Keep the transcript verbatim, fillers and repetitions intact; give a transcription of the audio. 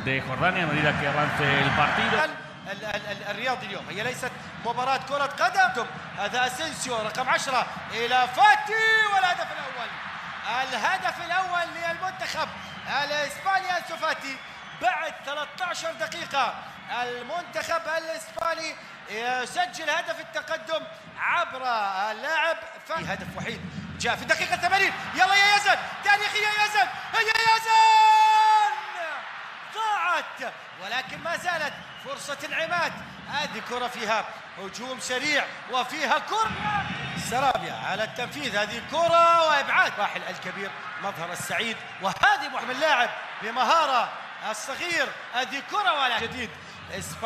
de Jordania a medida que avance el partido. ال ال ال الرياضي اليوم هي ليست مباراة كرة قدم. هذا اسينسيو رقم عشرة إلى فاتي والهدف الأول. الهدف الأول للمنتخب الإسباني أنسو فاتي بعد ثلاث عشرة دقيقة. المنتخب الإسباني يسجل هدف التقدم عبر اللاعب فاتي. هدف وحيد جاء في الدقيقة ثمانين. يلا يا يزن، تاريخي يا يزن، هي يزن ضاعت ولكن ما زالت فرصة انعماد. هذه كرة فيها هجوم سريع وفيها كرة سرابيا على التنفيذ. هذه كرة وإبعاد راحل الكبير مظهر السعيد، وهذه محمد لاعب بمهارة الصغير. هذه كرة ولا جديد.